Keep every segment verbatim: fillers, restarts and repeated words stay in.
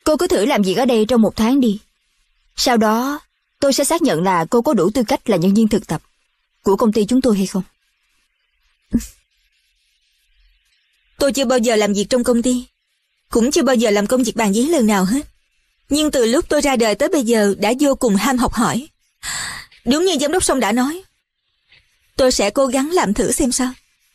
Cô cứ thử làm việc ở đây trong một tháng đi. Sau đó tôi sẽ xác nhận là cô có đủ tư cách là nhân viên thực tập của công ty chúng tôi hay không. Tôi chưa bao giờ làm việc trong công ty, cũng chưa bao giờ làm công việc bàn giấy lần nào hết. Nhưng từ lúc tôi ra đời tới bây giờ đã vô cùng ham học hỏi. Đúng như giám đốc Song đã nói, tôi sẽ cố gắng làm thử xem sao.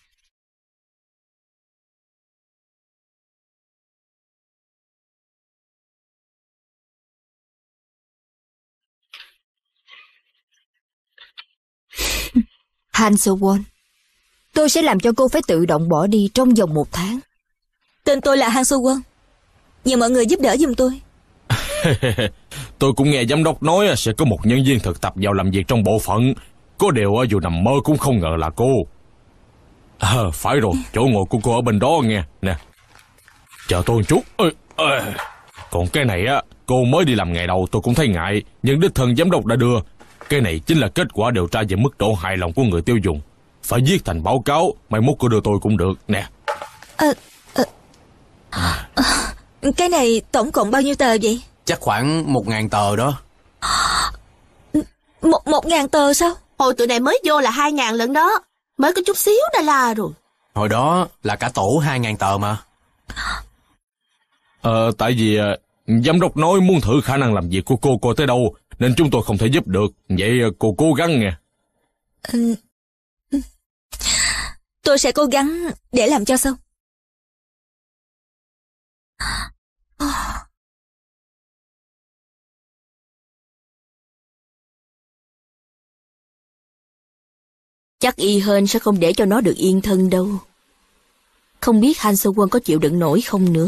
Han So-won, tôi sẽ làm cho cô phải tự động bỏ đi trong vòng một tháng. Tên tôi là Han So-won. Nhờ mọi người giúp đỡ giùm tôi. Tôi cũng nghe giám đốc nói sẽ có một nhân viên thực tập vào làm việc trong bộ phận. Có điều dù nằm mơ cũng không ngờ là cô. À, phải rồi, chỗ ngồi của cô ở bên đó nghe. Nè, chờ tôi một chút. Ê, ê. Còn cái này á, cô mới đi làm ngày đầu tôi cũng thấy ngại, nhưng đích thân giám đốc đã đưa. Cái này chính là kết quả điều tra về mức độ hài lòng của người tiêu dùng. Phải viết thành báo cáo, mai mốt cô đưa tôi cũng được. Nè. À, à, à. Cái này tổng cộng bao nhiêu tờ vậy? Chắc khoảng một ngàn tờ đó. Một, một ngàn tờ sao? Hồi tụi này mới vô là hai ngàn lần đó. Mới có chút xíu đã la rồi. Hồi đó là cả tổ hai ngàn tờ mà. Ờ, tại vì giám đốc nói muốn thử khả năng làm việc của cô coi tới đâu, nên chúng tôi không thể giúp được. Vậy cô cố gắng nghe. Ừ. Tôi sẽ cố gắng để làm cho xong. Chắc Y Hên sẽ không để cho nó được yên thân đâu. Không biết Han So-won có chịu đựng nổi không nữa.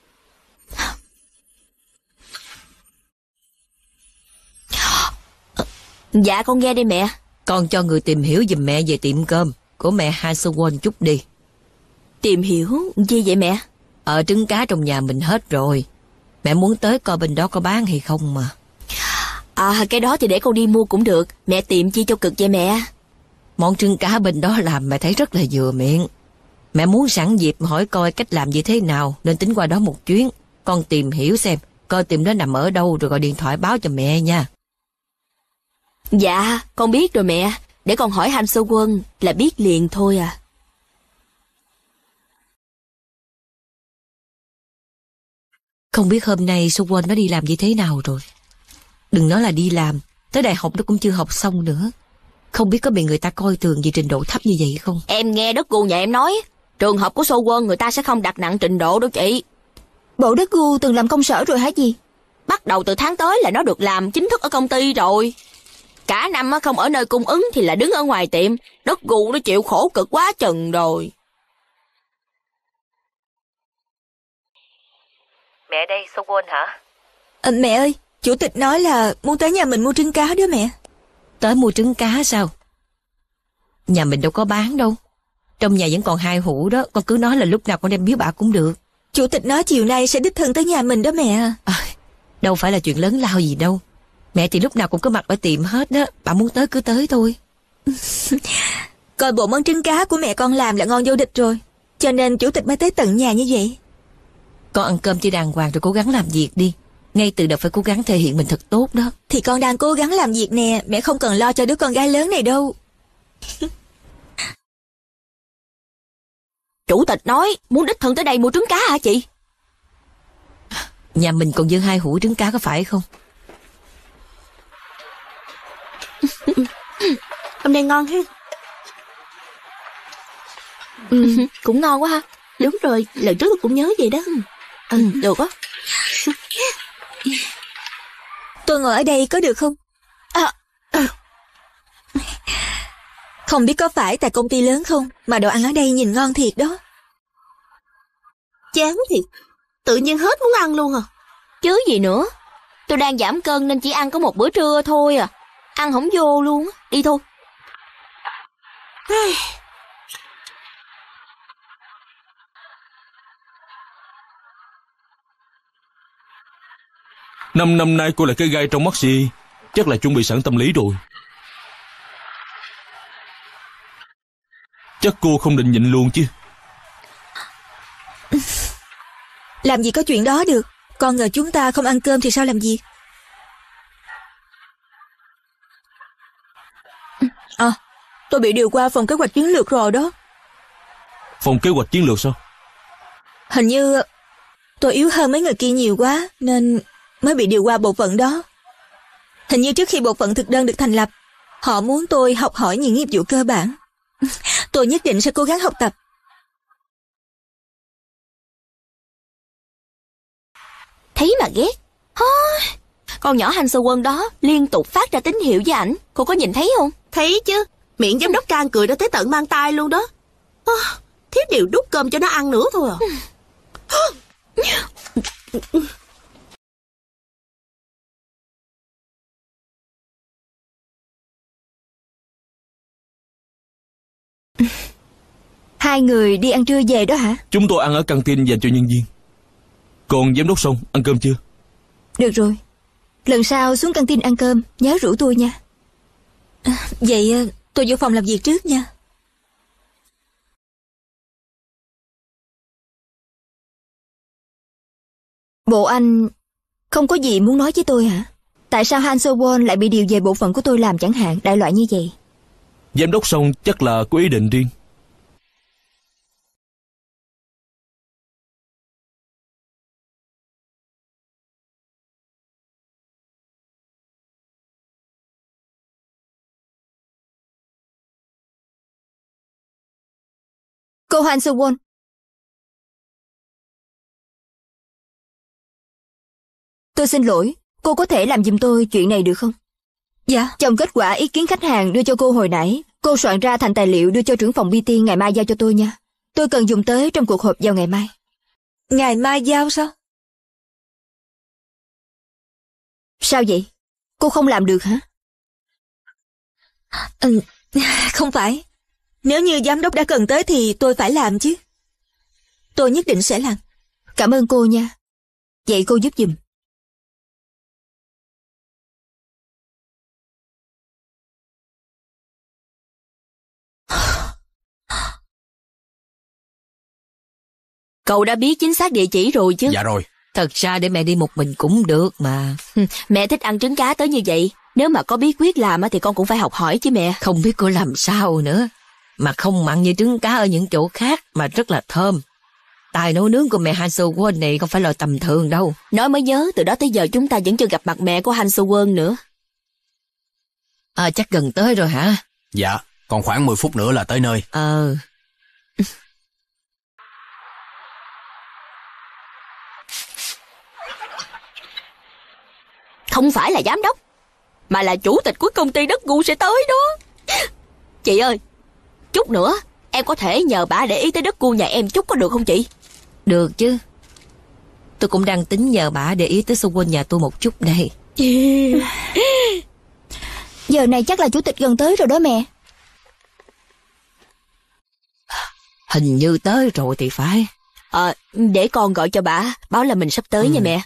Dạ con nghe đây mẹ. Con cho người tìm hiểu giùm mẹ về tiệm cơm của mẹ Han So-won chút đi. Tìm hiểu gì vậy mẹ? Ờ, trứng cá trong nhà mình hết rồi. Mẹ muốn tới coi bên đó có bán hay không mà. À, cái đó thì để con đi mua cũng được. Mẹ tìm chi cho cực vậy mẹ? Món trứng cá bên đó làm mẹ thấy rất là vừa miệng. Mẹ muốn sẵn dịp hỏi coi cách làm như thế nào, nên tính qua đó một chuyến. Con tìm hiểu xem coi tiệm đó nằm ở đâu rồi gọi điện thoại báo cho mẹ nha. Dạ con biết rồi mẹ. Để con hỏi Han So-won là biết liền thôi à. Không biết hôm nay So-won nó đi làm như thế nào rồi. Đừng nói là đi làm, tới đại học nó cũng chưa học xong nữa. Không biết có bị người ta coi thường vì trình độ thấp như vậy không? Em nghe đất gu nhà em nói, trường học của So-won người ta sẽ không đặt nặng trình độ đâu chị. Bộ đất gu từng làm công sở rồi hả gì? Bắt đầu từ tháng tới là nó được làm chính thức ở công ty rồi. Cả năm không ở nơi cung ứng thì là đứng ở ngoài tiệm. Đất gu nó chịu khổ cực quá chừng rồi. Mẹ đây, So-won hả? À, mẹ ơi, chủ tịch nói là muốn tới nhà mình mua trứng cá đó mẹ. Tới mua trứng cá sao? Nhà mình đâu có bán đâu. Trong nhà vẫn còn hai hũ đó. Con cứ nói là lúc nào con đem biếu bà cũng được. Chủ tịch nói chiều nay sẽ đích thân tới nhà mình đó mẹ. À, đâu phải là chuyện lớn lao gì đâu. Mẹ thì lúc nào cũng có mặt ở tiệm hết đó. Bà muốn tới cứ tới thôi. Coi bộ món trứng cá của mẹ con làm là ngon vô địch rồi, cho nên chủ tịch mới tới tận nhà như vậy. Con ăn cơm cho đàng hoàng rồi cố gắng làm việc đi. Ngay từ đầu phải cố gắng thể hiện mình thật tốt đó. Thì con đang cố gắng làm việc nè. Mẹ không cần lo cho đứa con gái lớn này đâu. Chủ tịch nói muốn đích thân tới đây mua trứng cá hả chị? Nhà mình còn dư hai hũ trứng cá có phải không? Hôm nay ngon ha. Ừ, cũng ngon quá ha. Đúng rồi, lần trước tôi cũng nhớ vậy đó. Ừ, được á. Tôi ngồi ở đây có được không? À, à. Không biết có phải tại công ty lớn không mà đồ ăn ở đây nhìn ngon thiệt đó. Chán thiệt. Tự nhiên hết muốn ăn luôn à. Chứ gì nữa. Tôi đang giảm cân nên chỉ ăn có một bữa trưa thôi à. Ăn không vô luôn. Đi thôi. Năm năm nay cô là cái gai trong mắt gì? Chắc là chuẩn bị sẵn tâm lý rồi. Chắc cô không định nhịn luôn chứ? Làm gì có chuyện đó được. Con ngờ chúng ta không ăn cơm thì sao làm gì? À, tôi bị điều qua phòng kế hoạch chiến lược rồi đó. Phòng kế hoạch chiến lược sao? Hình như tôi yếu hơn mấy người kia nhiều quá nên mới bị điều qua bộ phận đó. Hình như trước khi bộ phận thực đơn được thành lập, họ muốn tôi học hỏi những nghiệp vụ cơ bản. Tôi nhất định sẽ cố gắng học tập. Thấy mà ghét. Con nhỏ Han Sơ Quân đó liên tục phát ra tín hiệu với ảnh. Cô có nhìn thấy không? Thấy chứ. Miệng giám đốc Trang cười đó tới tận mang tai luôn đó. À, thiếu điều đút cơm cho nó ăn nữa thôi à. Hai người đi ăn trưa về đó hả? Chúng tôi ăn ở căng tin dành cho nhân viên. Còn giám đốc Song ăn cơm chưa? Được rồi, lần sau xuống căng tin ăn cơm nhớ rủ tôi nha. À, vậy tôi vô phòng làm việc trước nha. Bộ anh không có gì muốn nói với tôi hả? Tại sao Han So Won lại bị điều về bộ phận của tôi làm chẳng hạn, đại loại như vậy? Giám đốc Song chắc là có ý định riêng. Cô Han So Won, tôi xin lỗi, cô có thể làm giùm tôi chuyện này được không? Dạ. Trong kết quả ý kiến khách hàng đưa cho cô hồi nãy, cô soạn ra thành tài liệu đưa cho trưởng phòng pê tê ngày mai giao cho tôi nha. Tôi cần dùng tới trong cuộc họp vào ngày mai. Ngày mai giao sao? Sao vậy? Cô không làm được hả? Ừ, không phải. Nếu như giám đốc đã cần tới thì tôi phải làm chứ. Tôi nhất định sẽ làm. Cảm ơn cô nha. Vậy cô giúp giùm. Cậu đã biết chính xác địa chỉ rồi chứ? Dạ rồi. Thật ra để mẹ đi một mình cũng được mà. Mẹ thích ăn trứng cá tới như vậy. Nếu mà có bí quyết làm thì con cũng phải học hỏi chứ mẹ. Không biết cô làm sao nữa. Mà không mặn như trứng cá ở những chỗ khác mà rất là thơm. Tài nấu nướng của mẹ Han So Won này không phải là tầm thường đâu. Nói mới nhớ, từ đó tới giờ chúng ta vẫn chưa gặp mặt mẹ của Han So Won nữa. À, chắc gần tới rồi hả? Dạ, còn khoảng mười phút nữa là tới nơi. Ờ. Không phải là giám đốc, mà là chủ tịch của công ty đất gu sẽ tới đó. Chị ơi, chút nữa em có thể nhờ bà để ý tới đất gu nhà em chút có được không chị? Được chứ. Tôi cũng đang tính nhờ bà để ý tới xung quanh nhà tôi một chút đây. Giờ này chắc là chủ tịch gần tới rồi đó mẹ. Hình như tới rồi thì phải. Ờ, để con gọi cho bà, báo là mình sắp tới ừ. nha mẹ.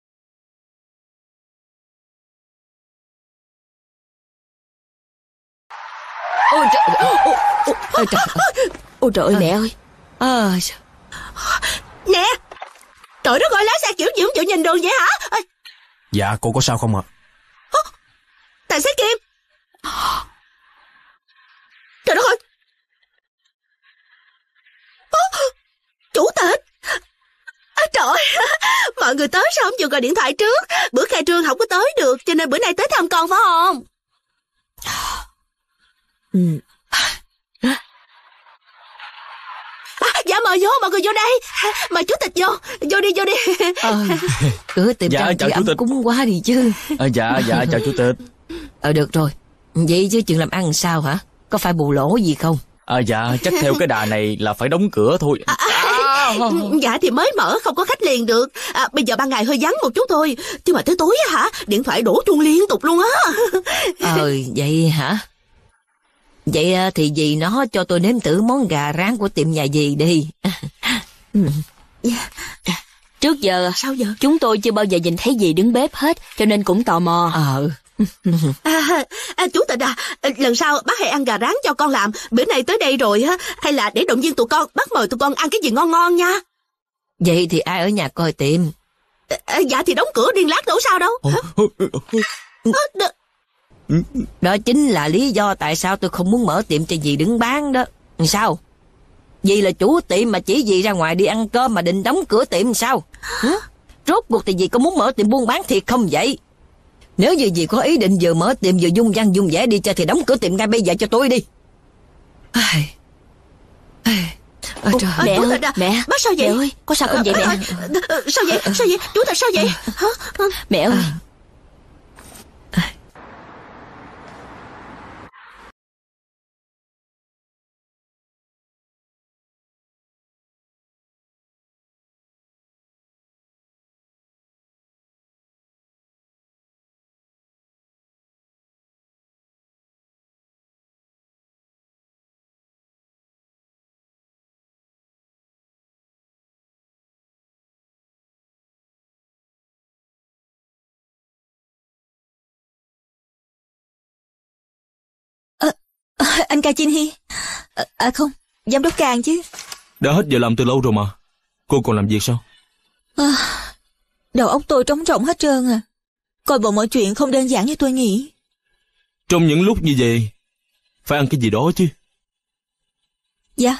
Ôi trời ơi, ôi, ôi, ôi trời ơi, ôi trời ơi mẹ ơi. À, nè, trời đất ơi, lái xe kiểu gì không chịu nhìn đường vậy hả? À, dạ, cô có sao không ạ? À, tài xế Kim. Trời đất ơi. À, chủ tịch. À, trời, mọi người tới sao không chịu gọi điện thoại trước? Bữa khai trương không có tới được, cho nên bữa nay tới thăm con phải không? Ừ. À, dạ mời vô, mọi người vô đây. Mời chủ tịch vô, vô đi, vô đi. Ờ, cứ tìm dạ, chào chủ tịch. Cúng quá đi chứ. À, dạ, dạ, chào chủ tịch. Ờ, được rồi. Vậy chứ chuyện làm ăn sao hả? Có phải bù lỗ gì không? À, dạ, chắc theo cái đà này là phải đóng cửa thôi. À, à, dạ thì mới mở, không có khách liền được. À, bây giờ ban ngày hơi vắng một chút thôi. Chứ mà tới tối á hả, điện thoại đổ chuông liên tục luôn á. Ờ, vậy hả? Vậy thì dì nó cho tôi nếm thử món gà rán của tiệm nhà dì đi. Trước giờ sao giờ chúng tôi chưa bao giờ nhìn thấy dì đứng bếp hết, cho nên cũng tò mò. Ờ. À, à, chủ tịch à, lần sau bác hãy ăn gà rán cho con làm. Bữa nay tới đây rồi á, hay là để động viên tụi con, bác mời tụi con ăn cái gì ngon ngon nha. Vậy thì ai ở nhà coi tiệm? À, dạ thì đóng cửa điên lát đâu sao đâu. À, đ- Đó chính là lý do tại sao tôi không muốn mở tiệm cho dì đứng bán đó. Sao? Dì là chủ tiệm mà chỉ dì ra ngoài đi ăn cơm mà định đóng cửa tiệm sao? Hả? Rốt cuộc thì dì có muốn mở tiệm buôn bán thiệt không vậy? Nếu như dì có ý định vừa mở tiệm vừa dung dăng dung dẻ đi cho thì đóng cửa tiệm ngay bây giờ cho tôi đi. Ai... Ai... Ôi trời. Mẹ Chú ơi, Tịch à, mẹ. bác sao vậy? Mẹ ơi, có sao không vậy mẹ? À, à, sao vậy? Sao vậy? Chú Tịch sao vậy? Hả? Mẹ ơi. Anh Ca Chin Hy. À, à không, giám đốc Càng chứ. Đã hết giờ làm từ lâu rồi mà. Cô còn làm việc sao? À, đầu óc tôi trống rỗng hết trơn à. Coi bộ mọi chuyện không đơn giản như tôi nghĩ. Trong những lúc như vậy phải ăn cái gì đó chứ. Dạ.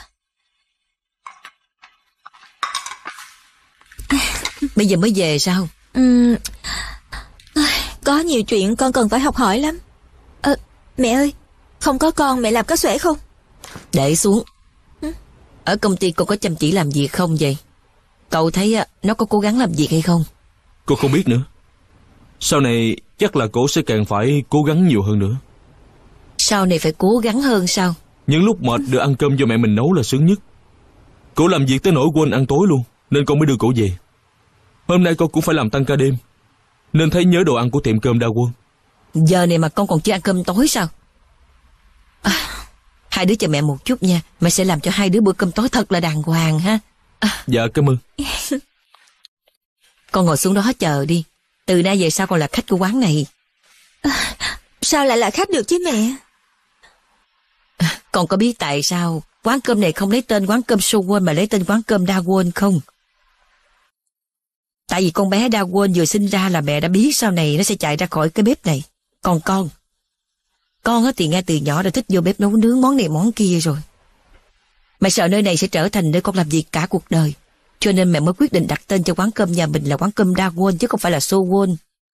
Bây giờ mới về sao? Uhm, có nhiều chuyện con cần phải học hỏi lắm. À, mẹ ơi, không có con mẹ làm có xuể không? Để xuống. Ở công ty cô có chăm chỉ làm việc không vậy? Cậu thấy nó có cố gắng làm việc hay không? Cô không biết nữa. Sau này chắc là cô sẽ càng phải cố gắng nhiều hơn nữa. Sau này phải cố gắng hơn sao? Những lúc mệt được ăn cơm do mẹ mình nấu là sướng nhất. Cô làm việc tới nỗi quên ăn tối luôn, nên con mới đưa cô về. Hôm nay con cũng phải làm tăng ca đêm, nên thấy nhớ đồ ăn của tiệm cơm Đa Quân. Giờ này mà con còn chưa ăn cơm tối sao? À, hai đứa chờ mẹ một chút nha. Mẹ sẽ làm cho hai đứa bữa cơm tối thật là đàng hoàng ha. À. Dạ cảm ơn. Con ngồi xuống đó chờ đi. Từ nay về sau con là khách của quán này. À, sao lại là khách được chứ mẹ? À, con có biết tại sao quán cơm này không lấy tên quán cơm Sowon mà lấy tên quán cơm Đa Quân không? Tại vì con bé Đa Quân vừa sinh ra là mẹ đã biết sau này nó sẽ chạy ra khỏi cái bếp này. Còn con Con thì ngay từ nhỏ đã thích vô bếp nấu nướng món này món kia rồi. Mẹ sợ nơi này sẽ trở thành nơi con làm việc cả cuộc đời, cho nên mẹ mới quyết định đặt tên cho quán cơm nhà mình là quán cơm Đa Quân chứ không phải là Sowon.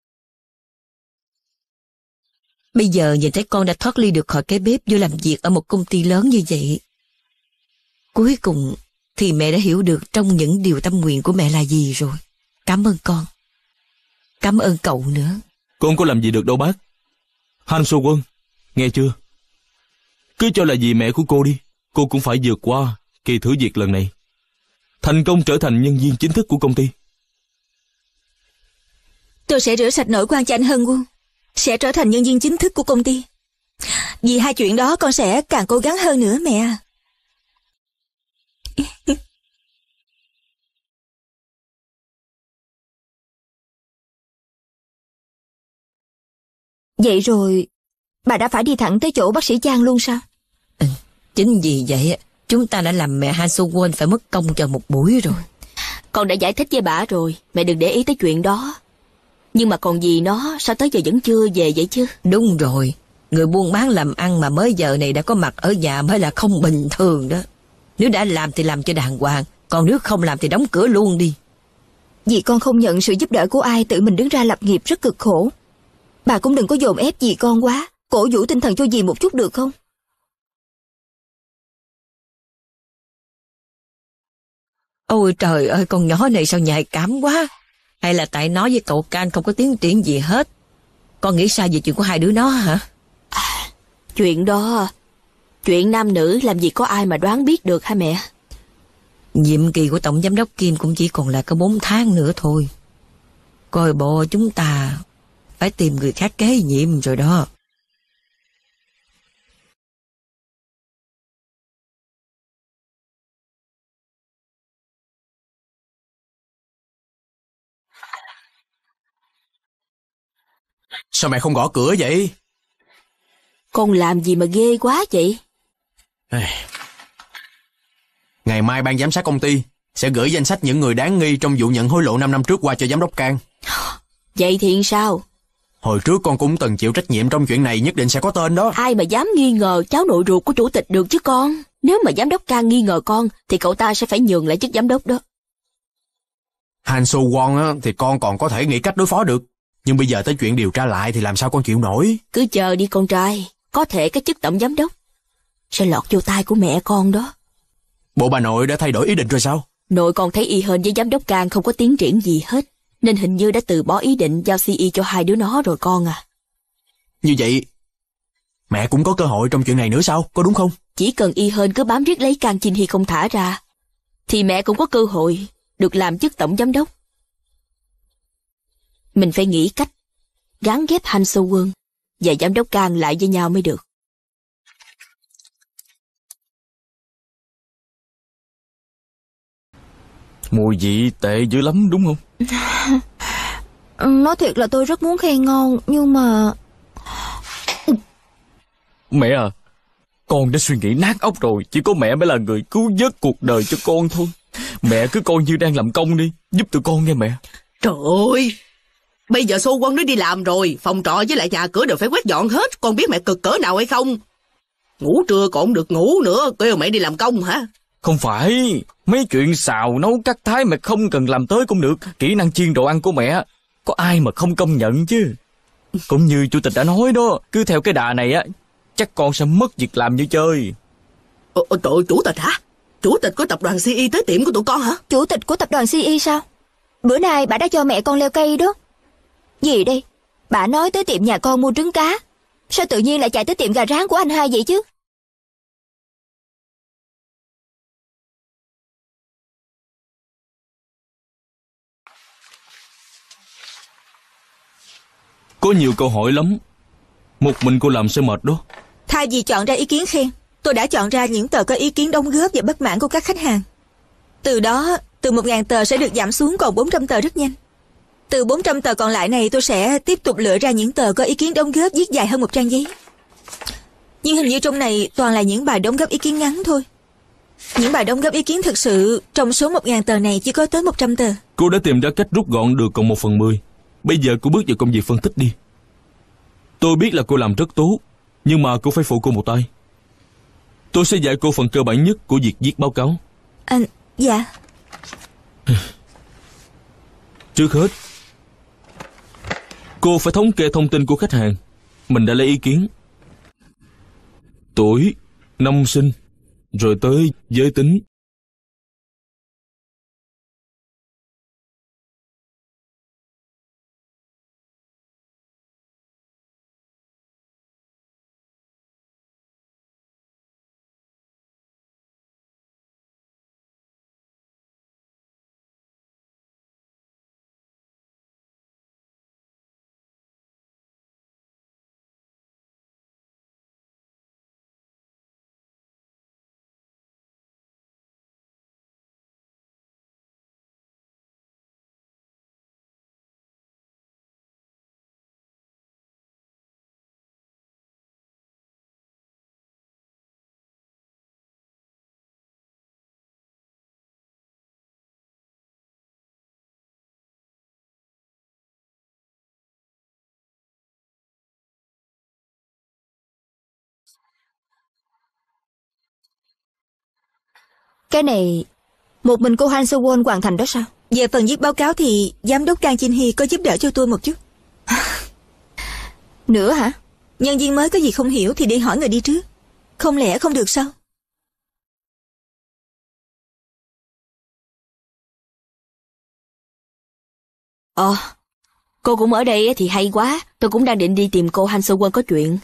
Bây giờ nhìn thấy con đã thoát ly được khỏi cái bếp vô làm việc ở một công ty lớn như vậy, cuối cùng thì mẹ đã hiểu được trong những điều tâm nguyện của mẹ là gì rồi. Cảm ơn con. Cảm ơn cậu nữa. Con không có làm gì được đâu bác. Han Sowon, nghe chưa? Cứ cho là vì mẹ của cô đi, cô cũng phải vượt qua kỳ thử việc lần này, thành công trở thành nhân viên chính thức của công ty. Tôi sẽ rửa sạch nỗi quan cho anh Hân Quân, sẽ trở thành nhân viên chính thức của công ty. Vì hai chuyện đó con sẽ càng cố gắng hơn nữa mẹ. Vậy rồi bà đã phải đi thẳng tới chỗ bác sĩ Chang luôn sao? Ừ, chính vì vậy chúng ta đã làm mẹ Han Sowon phải mất công cho một buổi rồi. Con đã giải thích với bà rồi, mẹ đừng để ý tới chuyện đó. Nhưng mà còn gì nó, sao tới giờ vẫn chưa về vậy chứ? Đúng rồi, người buôn bán làm ăn mà mới giờ này đã có mặt ở nhà mới là không bình thường đó. Nếu đã làm thì làm cho đàng hoàng, còn nếu không làm thì đóng cửa luôn đi. Vì con không nhận sự giúp đỡ của ai, tự mình đứng ra lập nghiệp rất cực khổ. Bà cũng đừng có dồn ép dì con quá, cổ vũ tinh thần cho dì một chút được không? Ôi trời ơi, con nhỏ này sao nhạy cảm quá. Hay là tại nói với cậu Can không có tiến triển gì hết? Con nghĩ sao về chuyện của hai đứa nó hả? À, chuyện đó, chuyện nam nữ làm gì có ai mà đoán biết được hả mẹ? Nhiệm kỳ của Tổng Giám đốc Kim cũng chỉ còn là có bốn tháng nữa thôi. Coi bộ chúng ta phải tìm người khác kế nhiệm rồi đó. Sao mẹ không gõ cửa vậy? Con làm gì mà ghê quá vậy? Ngày mai ban giám sát công ty sẽ gửi danh sách những người đáng nghi trong vụ nhận hối lộ năm năm trước qua cho giám đốc Cang. Vậy thì sao? Hồi trước con cũng từng chịu trách nhiệm trong chuyện này, nhất định sẽ có tên đó. Ai mà dám nghi ngờ cháu nội ruột của chủ tịch được chứ con. Nếu mà giám đốc Cang nghi ngờ con thì cậu ta sẽ phải nhường lại chức giám đốc đó. Han So Won á, thì con còn có thể nghĩ cách đối phó được. Nhưng bây giờ tới chuyện điều tra lại thì làm sao con chịu nổi. Cứ chờ đi con trai. Có thể cái chức tổng giám đốc sẽ lọt vô tay của mẹ con đó. Bộ bà nội đã thay đổi ý định rồi sao? Nội con thấy y hên với giám đốc Cang không có tiến triển gì hết, nên hình như đã từ bỏ ý định giao xê e cho hai đứa nó rồi con à. Như vậy mẹ cũng có cơ hội trong chuyện này nữa sao, có đúng không? Chỉ cần y hên cứ bám riết lấy Cang Jin Hee không thả ra thì mẹ cũng có cơ hội được làm chức tổng giám đốc. Mình phải nghĩ cách gắn ghép Han So Won và giám đốc Cang lại với nhau mới được. Mùi vị tệ dữ lắm đúng không? Nói thiệt là tôi rất muốn khen ngon, nhưng mà... Mẹ à, con đã suy nghĩ nát óc rồi. Chỉ có mẹ mới là người cứu vớt cuộc đời cho con thôi. Mẹ cứ coi như đang làm công đi, giúp tụi con nghe mẹ. Trời ơi, bây giờ Xô Quân nó đi làm rồi, phòng trọ với lại nhà cửa đều phải quét dọn hết. Con biết mẹ cực cỡ nào hay không? Ngủ trưa còn không được ngủ nữa, kêu mẹ đi làm công hả? Không phải, mấy chuyện xào nấu cắt thái mẹ không cần làm tới cũng được. Kỹ năng chiên đồ ăn của mẹ có ai mà không công nhận chứ. Cũng như chủ tịch đã nói đó, cứ theo cái đà này á, chắc con sẽ mất việc làm như chơi. Ờ, trời ơi, chủ tịch hả? Chủ tịch của tập đoàn xê e tới tiệm của tụi con hả? Chủ tịch của tập đoàn xê e sao? Bữa nay bà đã cho mẹ con leo cây đó. Gì đây? Bà nói tới tiệm nhà con mua trứng cá, sao tự nhiên lại chạy tới tiệm gà rán của anh hai vậy chứ? Có nhiều câu hỏi lắm. Một mình cô làm sẽ mệt đó. Thay vì chọn ra ý kiến khen, tôi đã chọn ra những tờ có ý kiến đóng góp và bất mãn của các khách hàng. Từ đó, từ một nghìn tờ sẽ được giảm xuống còn bốn trăm tờ rất nhanh. Từ bốn trăm tờ còn lại này tôi sẽ tiếp tục lựa ra những tờ có ý kiến đóng góp viết dài hơn một trang giấy. Nhưng hình như trong này toàn là những bài đóng góp ý kiến ngắn thôi. Những bài đóng góp ý kiến thực sự trong số một nghìn tờ này chỉ có tới một trăm tờ. Cô đã tìm ra cách rút gọn được còn một phần mười. Bây giờ cô bước vào công việc phân tích đi. Tôi biết là cô làm rất tốt, nhưng mà cô phải phụ cô một tay. Tôi sẽ dạy cô phần cơ bản nhất của việc viết báo cáo. À, dạ. Trước hết, cô phải thống kê thông tin của khách hàng mình đã lấy ý kiến. Tuổi, năm sinh, rồi tới giới tính. Cái này một mình cô Han So Won hoàn thành đó sao? Về phần viết báo cáo thì giám đốc Cang Jin Hee có giúp đỡ cho tôi một chút. Nữa hả? Nhân viên mới có gì không hiểu thì đi hỏi người đi trước. Không lẽ không được sao? Ờ, cô cũng ở đây thì hay quá. Tôi cũng đang định đi tìm cô Han So Won có chuyện.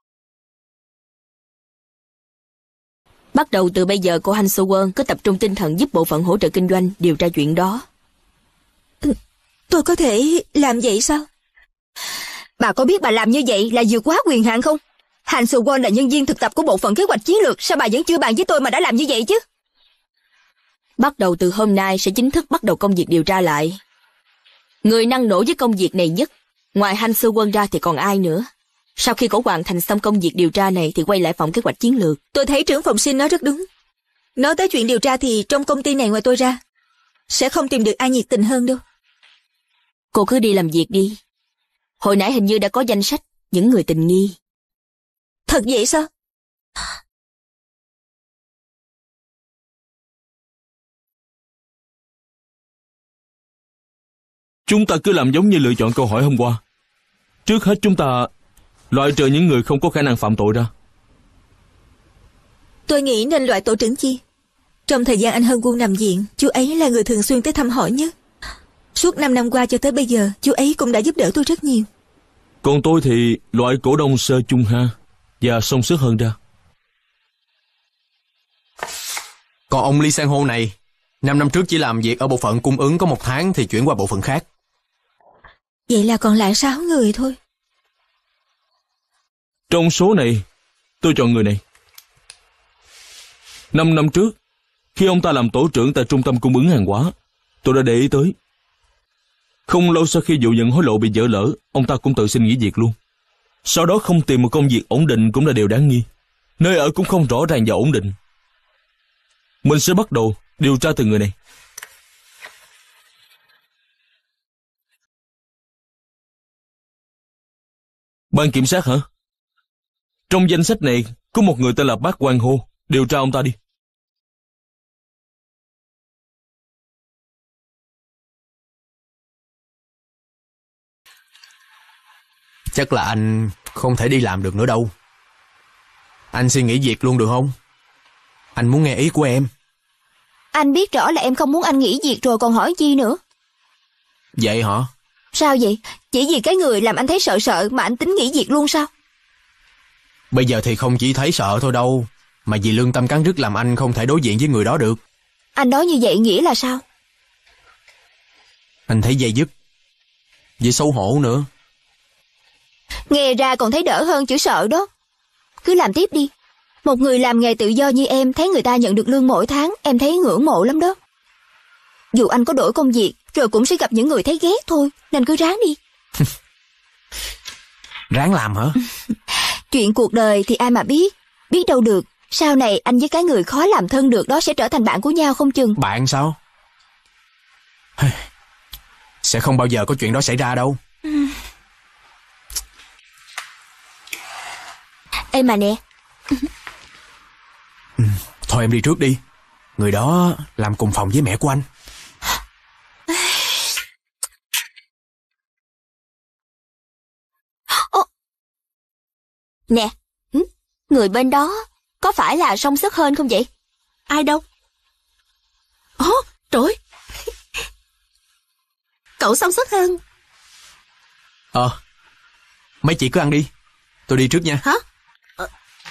Bắt đầu từ bây giờ cô Han So Won cứ tập trung tinh thần giúp bộ phận hỗ trợ kinh doanh điều tra chuyện đó. Tôi có thể làm vậy sao? Bà có biết bà làm như vậy là vượt quá quyền hạn không? Han So Won là nhân viên thực tập của bộ phận kế hoạch chiến lược, sao bà vẫn chưa bàn với tôi mà đã làm như vậy chứ? Bắt đầu từ hôm nay sẽ chính thức bắt đầu công việc điều tra lại. Người năng nổ với công việc này nhất, ngoài Han So Won ra thì còn ai nữa? Sau khi cổ hoàn thành xong công việc điều tra này thì quay lại phòng kế hoạch chiến lược. Tôi thấy trưởng phòng Shin nói rất đúng. Nói tới chuyện điều tra thì trong công ty này ngoài tôi ra, sẽ không tìm được ai nhiệt tình hơn đâu. Cô cứ đi làm việc đi. Hồi nãy hình như đã có danh sách những người tình nghi. Thật vậy sao? Chúng ta cứ làm giống như lựa chọn câu hỏi hôm qua. Trước hết chúng ta loại trừ những người không có khả năng phạm tội ra. Tôi nghĩ nên loại tổ trưởng Chi. Trong thời gian anh Hân Quân nằm viện, chú ấy là người thường xuyên tới thăm hỏi nhất. Suốt năm năm qua cho tới bây giờ, chú ấy cũng đã giúp đỡ tôi rất nhiều. Còn tôi thì loại cổ đông Sơ Chung Ha và Song Sức Hơn ra. Còn ông Lee Sang Ho này, năm năm trước chỉ làm việc ở bộ phận cung ứng có một tháng thì chuyển qua bộ phận khác. Vậy là còn lại sáu người thôi. Trong số này, tôi chọn người này. Năm năm trước, khi ông ta làm tổ trưởng tại trung tâm cung ứng hàng hóa, tôi đã để ý tới. Không lâu sau khi vụ nhận hối lộ bị vỡ lỡ, ông ta cũng tự xin nghỉ việc luôn. Sau đó không tìm một công việc ổn định cũng là điều đáng nghi. Nơi ở cũng không rõ ràng và ổn định. Mình sẽ bắt đầu điều tra từ người này. Ban kiểm sát hả? Trong danh sách này có một người tên là Park Quang Ho. Điều tra ông ta đi. Chắc là anh không thể đi làm được nữa đâu. Anh xin nghỉ việc luôn được không? Anh muốn nghe ý của em. Anh biết rõ là em không muốn anh nghỉ việc rồi còn hỏi chi nữa. Vậy hả? Sao vậy? Chỉ vì cái người làm anh thấy sợ sợ mà anh tính nghỉ việc luôn sao? Bây giờ thì không chỉ thấy sợ thôi đâu, mà vì lương tâm cắn rứt làm anh không thể đối diện với người đó được. Anh nói như vậy nghĩa là sao? Anh thấy dây dứt, vì xấu hổ nữa. Nghe ra còn thấy đỡ hơn chữ sợ đó. Cứ làm tiếp đi. Một người làm nghề tự do như em thấy người ta nhận được lương mỗi tháng, em thấy ngưỡng mộ lắm đó. Dù anh có đổi công việc, rồi cũng sẽ gặp những người thấy ghét thôi, nên cứ ráng đi. Ráng làm hả? Chuyện cuộc đời thì ai mà biết. Biết đâu được, sau này anh với cái người khó làm thân được đó sẽ trở thành bạn của nhau không chừng. Bạn sao? Sẽ không bao giờ có chuyện đó xảy ra đâu. Ừ. Ê mà nè. Ừ, thôi em đi trước đi. Người đó làm cùng phòng với mẹ của anh. Ô. Nè, người bên đó có phải là Song Sức Hơn không vậy? Ai đâu? Ồ, trời. Cậu Song Sức Hơn. Ờ, mấy chị cứ ăn đi. Tôi đi trước nha. Hả? Ờ.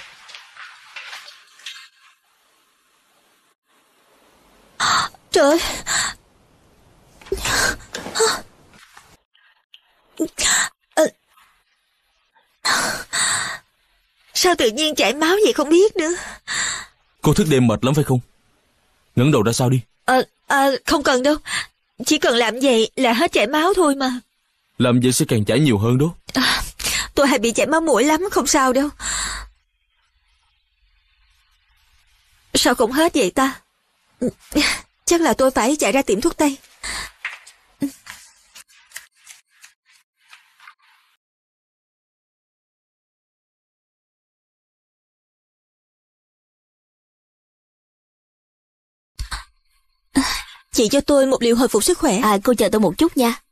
Trời. Sao tự nhiên chảy máu vậy không biết nữa. Cô thức đêm mệt lắm phải không? Ngẩng đầu ra sao đi. Ờ, à, không cần đâu. Chỉ cần làm vậy là hết chảy máu thôi mà. Làm vậy sẽ càng chảy nhiều hơn đó. À, tôi hay bị chảy máu mũi lắm, không sao đâu. Sao không hết vậy ta? Chắc là tôi phải chạy ra tiệm thuốc tây. Chị cho tôi một liều hồi phục sức khỏe. À, cô chờ tôi một chút nha.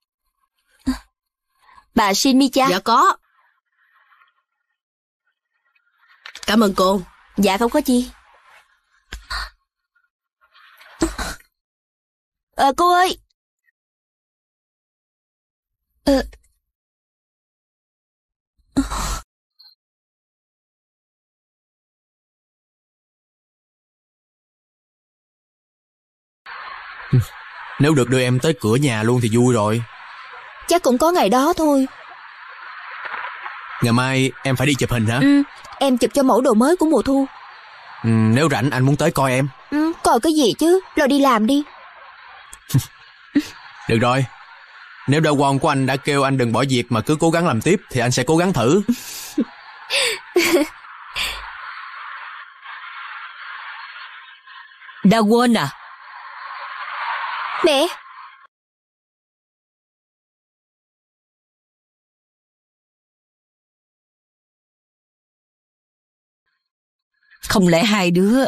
Bà Shin Mi-cha. Dạ có. Cảm ơn cô. Dạ không có chi. Ờ, cô ơi. Ờ. Nếu được đưa em tới cửa nhà luôn thì vui rồi. Chắc cũng có ngày đó thôi. Ngày mai em phải đi chụp hình hả? Ừ, em chụp cho mẫu đồ mới của mùa thu. Ừ, nếu rảnh anh muốn tới coi em. Ừ, coi cái gì chứ, lo đi làm đi. Được rồi. Nếu Da Won của anh đã kêu anh đừng bỏ việc mà cứ cố gắng làm tiếp thì anh sẽ cố gắng thử. Da Won à? Mẹ! Không lẽ hai đứa...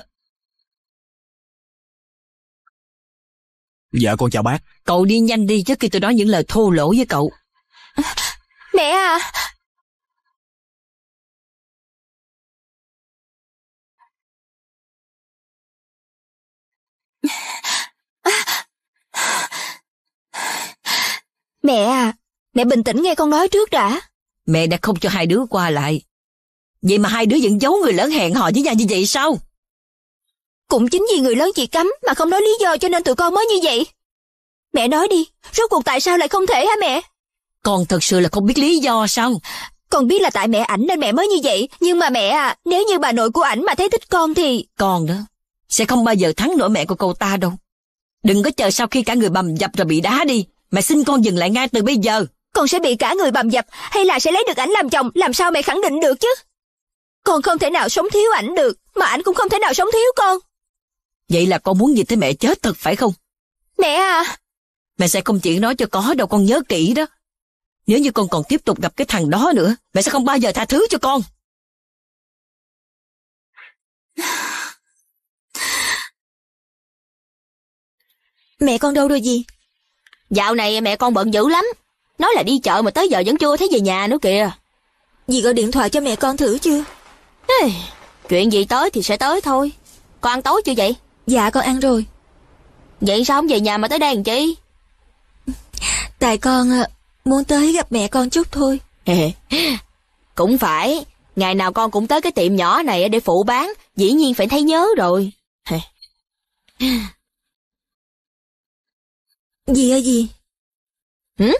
Dạ con chào bác. Cậu đi nhanh đi trước khi tôi nói những lời thô lỗ với cậu. Mẹ à! Mẹ à! Mẹ bình tĩnh nghe con nói trước đã. Mẹ đã không cho hai đứa qua lại. Vậy mà hai đứa vẫn giấu người lớn hẹn hò với nhau như vậy sao? Cũng chính vì người lớn chị cấm mà không nói lý do cho nên tụi con mới như vậy. Mẹ nói đi, rốt cuộc tại sao lại không thể hả mẹ? Con thật sự là không biết lý do sao? Con biết là tại mẹ ảnh nên mẹ mới như vậy. Nhưng mà mẹ à, nếu như bà nội của ảnh mà thấy thích con thì... Con đó, sẽ không bao giờ thắng nổi mẹ của cậu ta đâu. Đừng có chờ sau khi cả người bầm dập rồi bị đá đi. Mẹ xin con dừng lại ngay từ bây giờ. Con sẽ bị cả người bầm dập hay là sẽ lấy được ảnh làm chồng, làm sao mẹ khẳng định được chứ? Con không thể nào sống thiếu ảnh được, mà ảnh cũng không thể nào sống thiếu con. Vậy là con muốn nhìn thấy mẹ chết thật phải không? Mẹ à! Mẹ sẽ không chỉ nói cho có đâu, con nhớ kỹ đó. Nếu như con còn tiếp tục gặp cái thằng đó nữa, mẹ sẽ không bao giờ tha thứ cho con. Mẹ con đâu rồi gì? Dạo này mẹ con bận dữ lắm. Nói là đi chợ mà tới giờ vẫn chưa thấy về nhà nữa kìa. Dì gọi điện thoại cho mẹ con thử chưa? Ê, chuyện gì tới thì sẽ tới thôi. Con ăn tối chưa vậy? Dạ con ăn rồi. Vậy sao không về nhà mà tới đây làm chi? Tại con muốn tới gặp mẹ con chút thôi. Cũng phải. Ngày nào con cũng tới cái tiệm nhỏ này để phụ bán, dĩ nhiên phải thấy nhớ rồi. Gì ơi gì? Hử?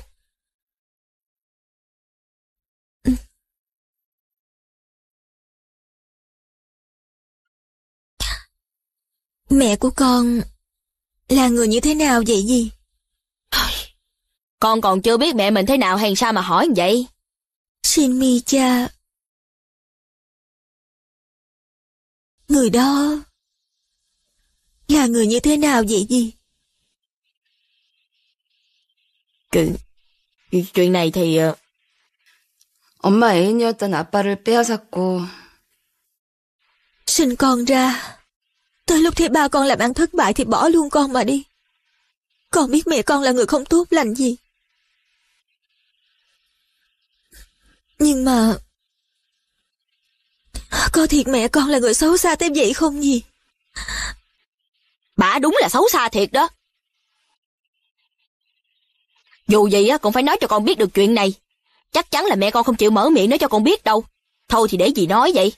Mẹ của con là người như thế nào vậy gì? Con còn chưa biết mẹ mình thế nào hay sao mà hỏi vậy? Shinmi cha. Người đó là người như thế nào vậy gì? Chuyện, chuyện này thì... 엄마 애인이었던 아빠를 빼앗았고 Sinh con ra, tới lúc thấy ba con làm ăn thất bại thì bỏ luôn con mà đi. Con biết mẹ con là người không tốt lành gì. Nhưng mà có thiệt mẹ con là người xấu xa tới vậy không gì? Bà đúng là xấu xa thiệt đó. Dù gì á cũng phải nói cho con biết được chuyện này. Chắc chắn là mẹ con không chịu mở miệng nói cho con biết đâu. Thôi thì để dì nói vậy.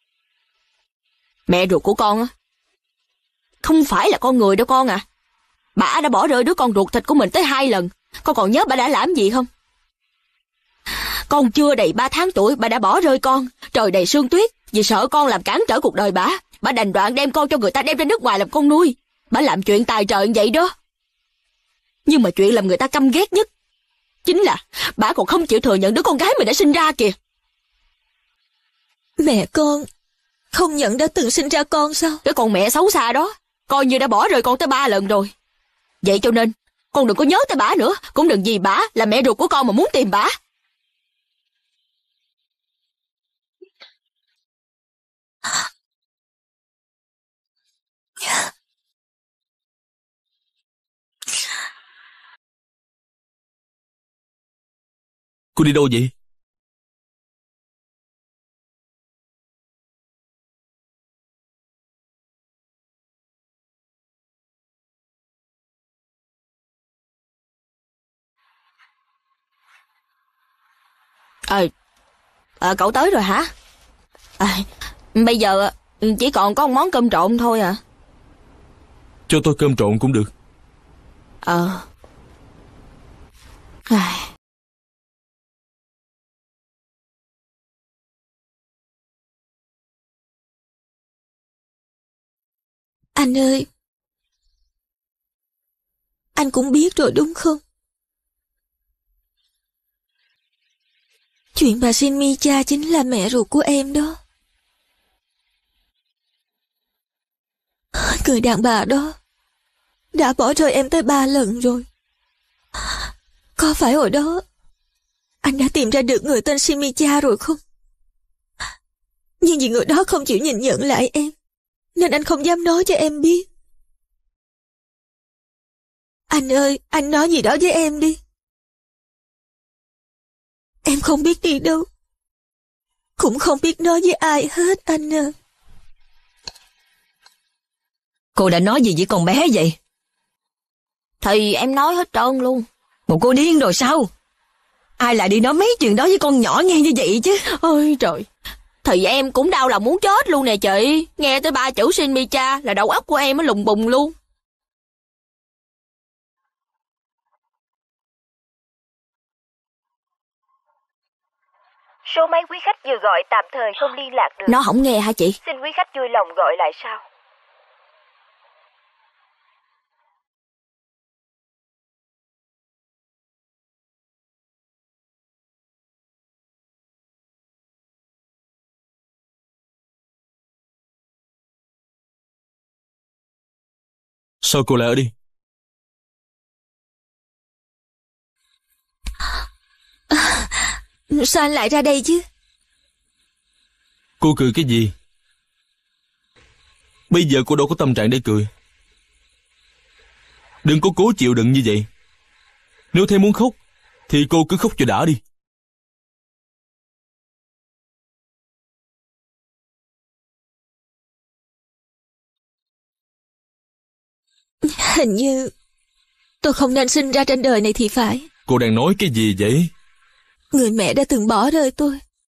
Mẹ ruột của con á không phải là con người đâu con à. Bà đã bỏ rơi đứa con ruột thịt của mình tới hai lần. Con còn nhớ bà đã làm gì không? Con chưa đầy ba tháng tuổi bà đã bỏ rơi con. Trời đầy sương tuyết. Vì sợ con làm cản trở cuộc đời bà, bà đành đoạn đem con cho người ta đem ra nước ngoài làm con nuôi. Bà làm chuyện tài trời vậy đó. Nhưng mà chuyện làm người ta căm ghét nhất chính là bà còn không chịu thừa nhận đứa con gái mình đã sinh ra kìa. Mẹ con không nhận đã từng sinh ra con sao? Cái con mẹ xấu xa đó coi như đã bỏ rơi con tới ba lần rồi. Vậy cho nên con đừng có nhớ tới bà nữa. Cũng đừng vì bà là mẹ ruột của con mà muốn tìm bà. Cô đi đâu vậy? Ờ, à, cậu tới rồi hả? À, bây giờ chỉ còn có một món cơm trộn thôi à. Cho tôi cơm trộn cũng được. Ờ. À. Anh ơi, anh cũng biết rồi đúng không? Chuyện bà Shinmi cha chính là mẹ ruột của em đó. Người đàn bà đó đã bỏ rơi em tới ba lần rồi. Có phải hồi đó anh đã tìm ra được người tên Shimicha rồi không? Nhưng vì người đó không chịu nhìn nhận lại em, nên anh không dám nói cho em biết. Anh ơi, anh nói gì đó với em đi. Em không biết đi đâu, cũng không biết nói với ai hết anh à. Cô đã nói gì với con bé vậy? Thì em nói hết trơn luôn. Bộ cô điên rồi sao? Ai lại đi nói mấy chuyện đó với con nhỏ nghe như vậy chứ? Ôi trời. Thì em cũng đau lòng muốn chết luôn nè chị. Nghe tới ba chữ Shimicha là đầu óc của em nó lùng bùng luôn. Số máy quý khách vừa gọi tạm thời không liên lạc được. Nó không nghe hả chị? Xin quý khách vui lòng gọi lại sau. Sao cô lại ở đi? Sao anh lại ra đây chứ? Cô cười cái gì? Bây giờ cô đâu có tâm trạng để cười. Đừng có cố chịu đựng như vậy. Nếu thấy muốn khóc thì cô cứ khóc cho đã đi. Hình như tôi không nên sinh ra trên đời này thì phải. Cô đang nói cái gì vậy? Người mẹ đã từng bỏ rơi tôi.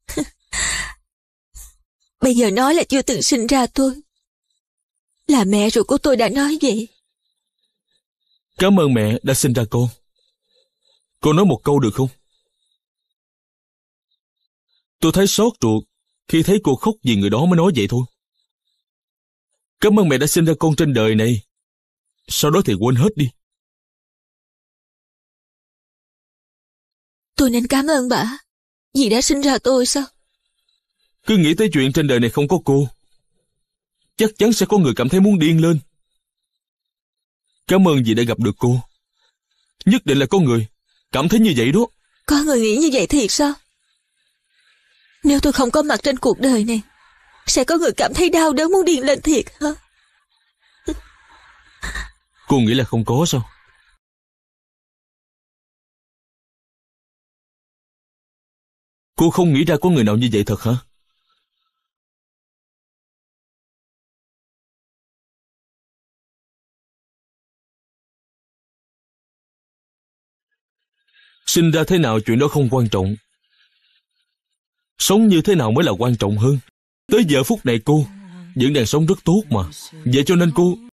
Bây giờ nói là chưa từng sinh ra tôi. Là mẹ ruột của tôi đã nói vậy. Cảm ơn mẹ đã sinh ra con. Cô nói một câu được không? Tôi thấy xót ruột khi thấy cô khóc vì người đó mới nói vậy thôi. Cảm ơn mẹ đã sinh ra con trên đời này. Sau đó thì quên hết đi. Tôi nên cảm ơn bà vì đã sinh ra tôi sao? Cứ nghĩ tới chuyện trên đời này không có cô, chắc chắn sẽ có người cảm thấy muốn điên lên. Cảm ơn vì đã gặp được cô. Nhất định là có người cảm thấy như vậy đó. Có người nghĩ như vậy thiệt sao? Nếu tôi không có mặt trên cuộc đời này, sẽ có người cảm thấy đau đớn muốn điên lên thiệt hả? Cô nghĩ là không có sao? Cô không nghĩ ra có người nào như vậy thật hả? Sinh ra thế nào chuyện đó không quan trọng. Sống như thế nào mới là quan trọng hơn. Tới giờ phút này cô vẫn đang sống rất tốt mà. Vậy cho nên cô...